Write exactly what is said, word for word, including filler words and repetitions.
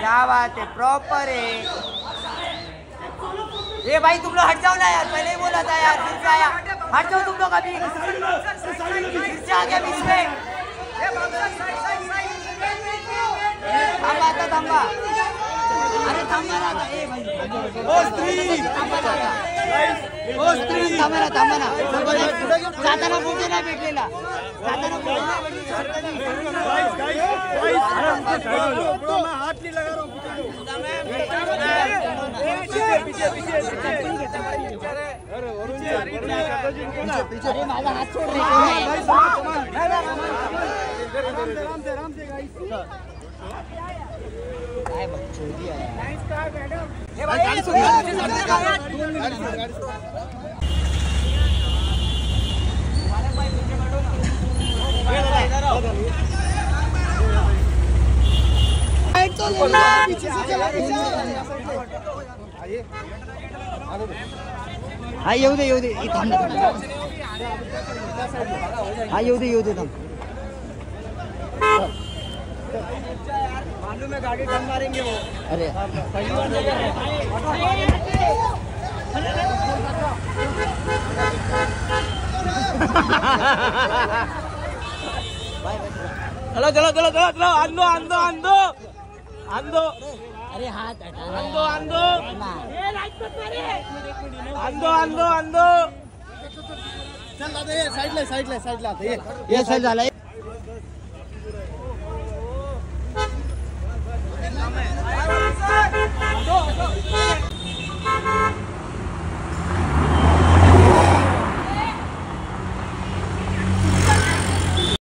क्या बात है, प्रॉपर है। ये भाई तुम लोग हट जाओ ना यार, पहले ही बोला था यार, फिर से आया। हट जाओ तुम लोग अभी, फिर से आ गया बीच में। थांबा आता थांबा, अरे थांबा ना आता, ए भाई थांबा ना आता, थांबा ना थांबा ना, जाताना बोलते नाही भेटलेला, जाताना बोलते हात नाही लगा रहा हूँ, माझा हात छोड़ रहे काय बघ छोड़ दिया हा येऊ दे येऊ दे, थांब हा येऊ दे येऊ दे थांब। मालूम है गाड़ी टर्न मारेंगे वो, अरे चलो चलो चलो चलो चलो, अंदो अंदो अंदो अंदो, अरे हाथ अंदो अंदो अंदो अंदो अंदो, चल दादा ये साइड ले साइड ले साइड ला, ये ये साइड झाला। Go, go.